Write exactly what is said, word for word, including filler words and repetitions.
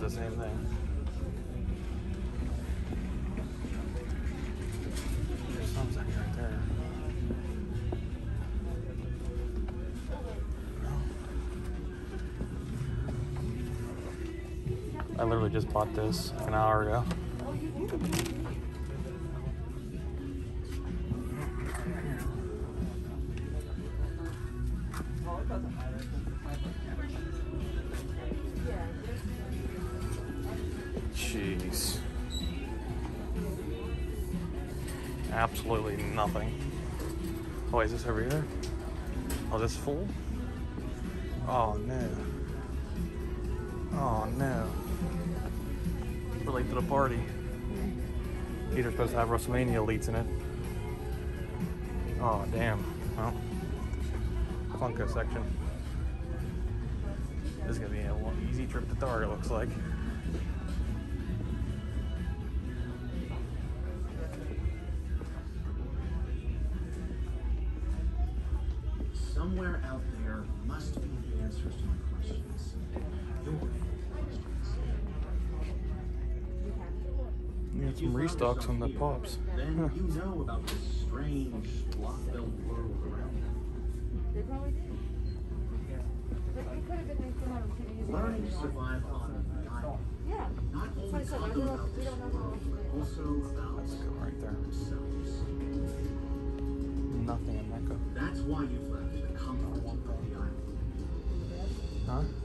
the same thing. There's something right there. I literally just bought this an hour ago. Jeez. Absolutely nothing. Oh, wait, is this over here? Oh, this full? Oh, no. Oh, no. We're late to the party. These are supposed to have WrestleMania elites in it. Oh, damn. Well, Funko section. This is going to be an easy trip to Target, looks like. Somewhere out there must be the answers to my questions. Your questions. You got some restocks on the pops. Then you know about this strange, block-filled world around them. They probably did. But it could have been nice to have them using Learning to survive on the island. Yeah. Not only That's what I taught said. them I about don't- we this don't know how world, but also about Let's go right there. themselves. Nothing in Mecca. That's why you've left the comfort of the island. Huh?